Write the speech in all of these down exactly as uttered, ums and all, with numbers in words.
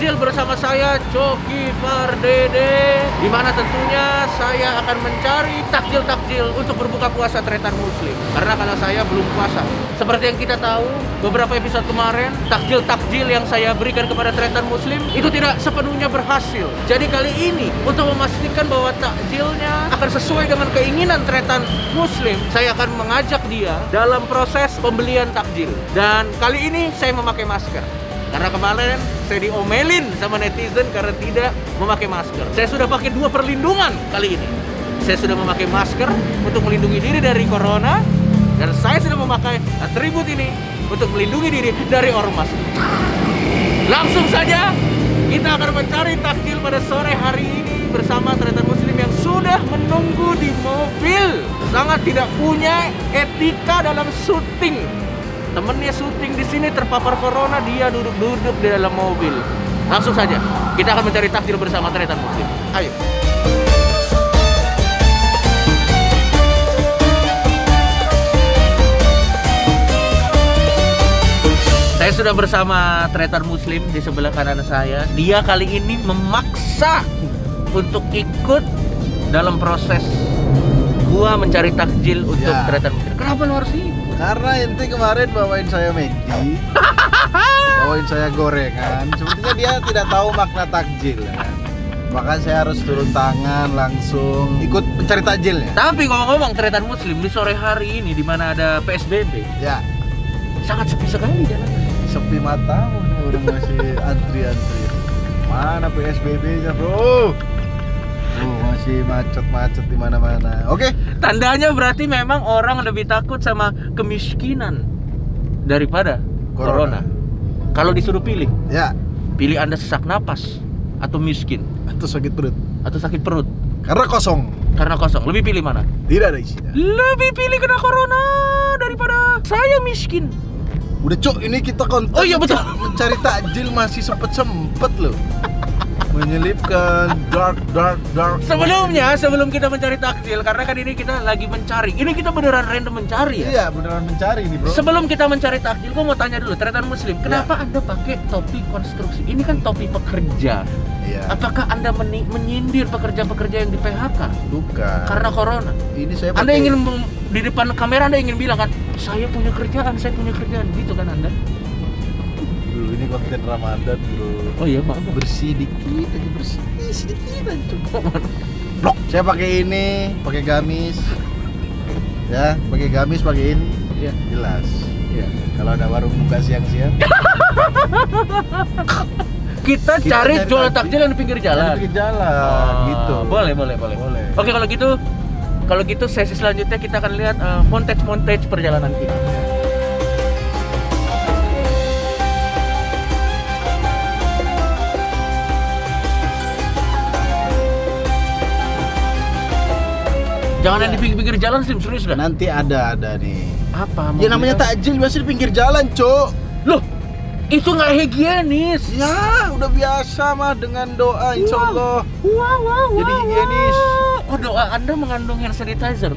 Takjil bersama saya Coki Pardede, di mana tentunya saya akan mencari takjil-takjil untuk berbuka puasa tretan muslim. Karena kalau saya belum puasa. Seperti yang kita tahu, beberapa episode kemarin, takjil-takjil yang saya berikan kepada tretan muslim itu tidak sepenuhnya berhasil. Jadi kali ini, untuk memastikan bahwa takjilnya akan sesuai dengan keinginan tretan muslim, saya akan mengajak dia dalam proses pembelian takjil. Dan kali ini saya memakai masker. Karena kemarin saya diomelin sama netizen karena tidak memakai masker. Saya sudah pakai dua perlindungan kali ini. Saya sudah memakai masker untuk melindungi diri dari corona, dan saya sudah memakai atribut ini untuk melindungi diri dari ormas. Langsung saja kita akan mencari takjil pada sore hari ini bersama tretan muslim yang sudah menunggu di mobil. Sangat tidak punya etika dalam syuting. Temennya syuting di sini terpapar corona, dia duduk-duduk di dalam mobil. Langsung saja kita akan mencari takjil bersama tretan muslim. Ayo. Saya sudah bersama tretan muslim di sebelah kanan saya. Dia kali ini memaksa untuk ikut dalam proses gua mencari takjil untuk ya. tretan muslim. Kenapa lu harus ikut? Karena ente kemarin bawain saya McD, bawain saya gorengan. Sepertinya dia tidak tahu makna takjil ya. Maka saya harus turun tangan langsung ikut mencari takjilnya. Tapi ngomong-ngomong tretan muslim di sore hari ini di mana ada P S B B, Ya, sangat sepi sekali jalan. sepi matamu nih, orang masih antri-antri. Mana P S B B-nya, bro? Oh, masih macet-macet di mana-mana. Oke. Tandanya berarti memang orang lebih takut sama kemiskinan daripada corona. Corona. Kalau disuruh pilih, Ya, pilih Anda sesak napas atau miskin atau sakit perut. atau sakit perut Karena kosong. karena kosong. Lebih pilih mana? Tidak ada isinya. Lebih pilih kena corona daripada saya miskin. Udah, Cok, ini kita konten. Oh iya, betul. Mencari takjil masih sempet-sempet loh. Menyelipkan dark dark dark. Sebelumnya, sebelum kita mencari takjil, karena kan ini kita lagi mencari. Ini kita beneran random mencari ya. Iya, beneran mencari nih, bro. Sebelum kita mencari takjil, gua mau tanya dulu, tretan muslim, kenapa Ya. Anda pakai topi konstruksi? Ini kan topi pekerja. Iya. Apakah Anda meni- menyindir pekerja-pekerja yang di P H K Bukan. karena corona? Ini saya Anda pakai- ingin mem- di depan kamera Anda ingin bilang kan, saya punya kerjaan, saya punya kerjaan, gitu kan Anda? Bro, ini konten Ramadan, bro. Oh iya, maaf. Bersih dikit aja, bersih sedikit aja, coba. Blok. Saya pakai ini, pakai gamis. Ya, pakai gamis, pakai ini. Iya. Jelas. Iya. Kalau ada warung buka siang-siang, Kita, Kita cari cari jualan takjil. takjil yang di pinggir jalan. di jalan, Oh, gitu. Boleh, boleh, boleh. Boleh. Oke, kalau gitu, kalau gitu sesi selanjutnya kita akan lihat uh, montage-montage perjalanan kita. Jangan yang di pinggir-pinggir jalan, Slim, serius dah. Nanti ada ada nih. Apa? Ya namanya takjil biasa di pinggir jalan, Cok. Loh, itu nggak higienis. Ya, udah biasa mah dengan doa, insya Allah. Wow, wow, Jadi wow, higienis. wow. Oh, doa Anda mengandung hand sanitizer.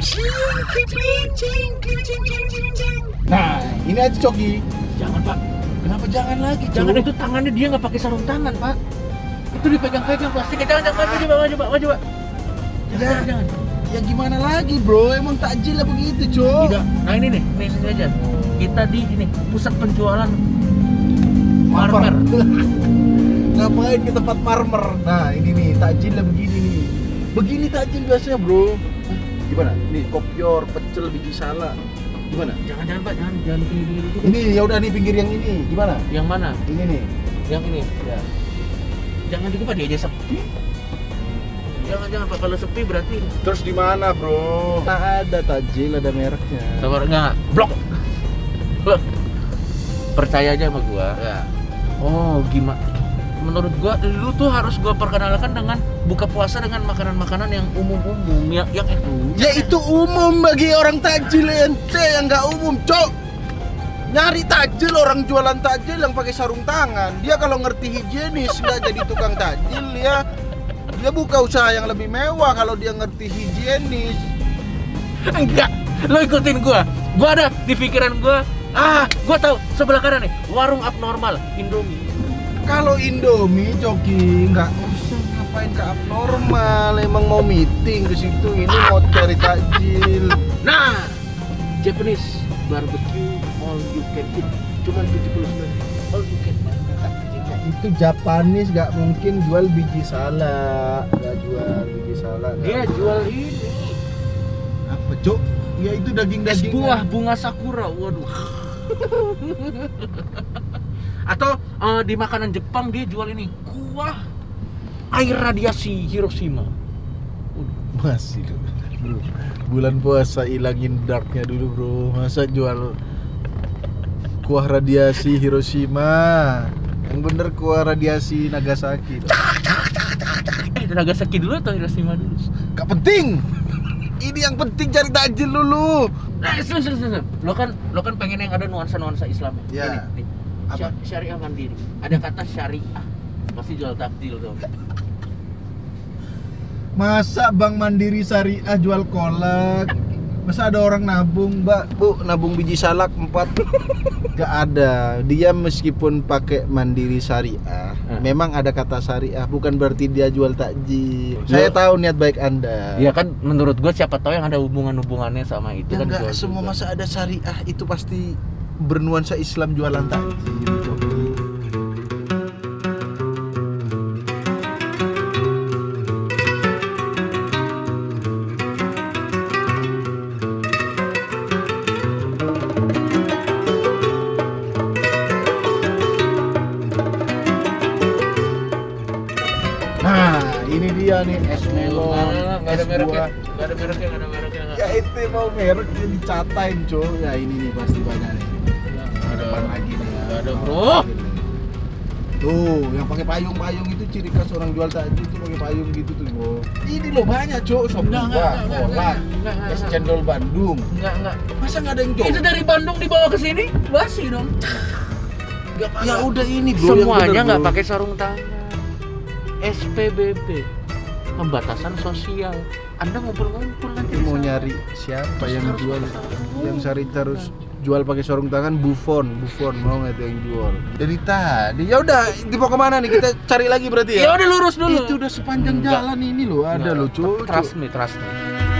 Nah, ini aja, Coki. Jangan, Pak. Kenapa jangan lagi, Cok? Jangan, itu tangannya dia nggak pakai sarung tangan, Pak. Itu dipegang-pegang plastiknya. Jangan, jangan, maju, Pak, maju, Pak, maju, Pak. Jangan, Ya. jangan, jangan. Ya gimana lagi, bro? Emang takjil lah begitu, Cok. Tidak. Nah ini nih, nih sini aja. Kita di ini pusat penjualan marmer. Ngapain ke tempat marmer? Nah, ini nih, takjil lah begini nih. Begini takjil biasanya, bro. Gimana? Nih, kopior, pecel, biji salak. Gimana? Jangan, jangan, Pak, jangan, jangan pinggir itu. Ini ya udah nih pinggir yang ini. Gimana? Yang mana? Ini nih. Yang ini. Ya. Jangan juga, Pak, dia aja sepi. Jangan, jangan, Pak, kalau sepi berarti. Terus di mana, bro? Tak ada takjil, ada mereknya. Sabar, enggak, blok. Loh. Percaya aja sama gua. Ya. Oh, gimana? Menurut gua, lu tuh harus gua perkenalkan dengan buka puasa dengan makanan-makanan yang umum-umum, yang yang itu. Ya itu umum bagi orang takjil ente yang nggak umum, Cok. Nyari takjil, orang jualan takjil yang pakai sarung tangan. Dia kalau ngerti higienis nggak jadi tukang takjil ya. Dia buka usaha yang lebih mewah kalau dia ngerti higienis. Enggak, lo ikutin gua. Gua ada di pikiran gua. Ah, gua tahu sebelah kanan nih, warung abnormal, Indomie. Kalau Indomie Coki nggak usah ngapain ke abnormal, emang mau meeting ke situ, ini mau cari takjil. Nah, Japanese barbecue all you can eat, cuman tujuh puluh sembilan all you can eat. Itu Japanese nggak mungkin jual biji salak, nggak jual biji salak. Dia jual ini apa cok? Ya itu es daging-daging. buah bunga sakura, waduh. Atau uh, di makanan Jepang dia jual ini kuah air radiasi Hiroshima. Masih dulu bro, bulan puasa ilangin darknya dulu bro, masa jual kuah radiasi Hiroshima? Yang bener kuah radiasi Nagasaki. Eh, Nagasaki dulu atau Hiroshima dulu? Gak penting. Ini yang penting cari takjil dulu. Nah, sebentar, sebentar. Lo kan, lo kan pengen yang ada nuansa-nuansa Islam. Ya. Ini, nih. Apa? Sy- Syariah mandiri. Ada kata syariah. Pasti jual takjil dong. Masa Bank Mandiri Syariah jual kolak? Masa ada orang nabung, Mbak? Bu, nabung biji salak empat. Gak ada. Dia meskipun pakai Mandiri Syariah, Hmm. memang ada kata syariah, bukan berarti dia jual takjil. Ya. Saya tahu niat baik Anda. Iya kan, menurut gua siapa tahu yang ada hubungan-hubungannya sama itu Ya kan enggak jual semua juga. masa ada syariah itu pasti bernuansa Islam jualan takjil. Nah, ini dia nih es melon, Nggak ada es mereknya, buah. nggak ada mereknya, nggak ada mereknya. Ya itu mau merek dia dicatain, coy. Ya ini nih pasti banyak nih. Nggak ada. Depan lagi nih. Ya. Nggak ada, bro. Tuh, yang pakai payung-payung itu ciri khas orang jual takjil itu pakai payung gitu tuh, bro. Ini loh banyak, cok. Sop Nggak, buah, nggak, nggak, kolak, nggak, nggak, es nggak. cendol Bandung. Enggak, enggak. Masa nggak ada yang jual? Itu dari Bandung dibawa ke sini, basi dong. Ya udah ini, bro. yang Semuanya bener, nggak bro. pakai sarung tangan. S P B B, pembatasan sosial. Anda ngumpul-ngumpul nanti. Itu mau di sana. nyari siapa yang Harus jual? pakai sarung. Yang cari terus jual pakai sarung tangan Buffon, Buffon mau nggak tuh yang jual? Dari tadi. Ya udah, dibawa kemana nih? Kita cari lagi berarti ya? Ya udah lurus dulu. Itu udah sepanjang Enggak. jalan ini loh, ada Enggak. loh, cuy. Trust me, trust me.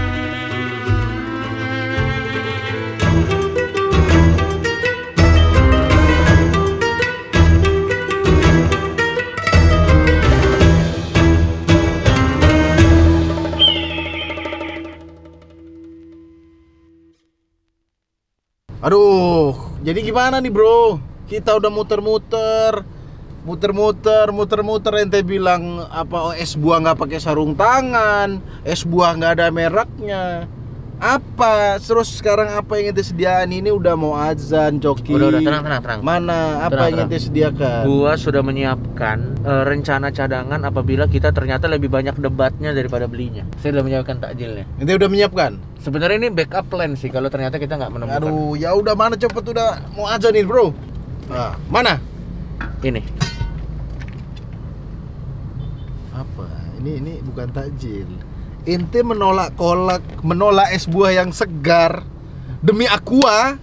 Aduh, jadi gimana nih bro? Kita udah muter-muter, muter-muter, muter-muter. Ente bilang apa? Oh, es buah nggak pakai sarung tangan, es buah nggak ada mereknya. Apa? Terus sekarang apa yang ente sediaan ini udah mau azan, Coki? Udah, udah, tenang, tenang, tenang. Mana? Apa Tenang, yang ente tenang. sediakan? Gua sudah menyiapkan eh, rencana cadangan apabila kita ternyata lebih banyak debatnya daripada belinya. Saya sudah menyiapkan takjilnya. Ente udah menyiapkan? Sebenarnya ini backup plan sih kalau ternyata kita nggak menemukan. Aduh, ya udah mana cepet udah mau azan nih bro. Nah, mana? Ini. Apa? Ini ini bukan takjil. Ente menolak kolak, menolak es buah yang segar demi aqua.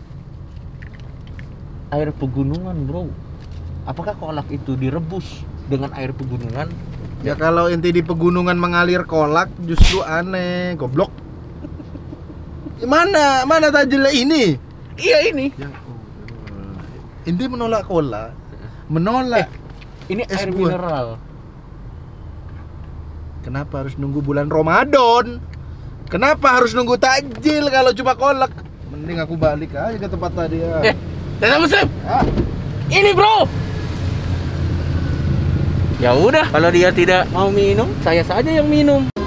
Air pegunungan, bro. Apakah kolak itu direbus dengan air pegunungan? Ya kalau ente di pegunungan mengalir kolak justru aneh, goblok. Mana mana takjilnya ini? Iya ini. Ya, ente menolak kolak, menolak. Ini Es air buah. mineral. Kenapa harus nunggu bulan Ramadan? Kenapa harus nunggu takjil kalau cuma kolak? Mending aku balik aja ke tempat tadi ya. Eh, Tata Muslim. Ah. Ini, bro. Ya udah, kalau dia tidak mau minum, saya saja yang minum.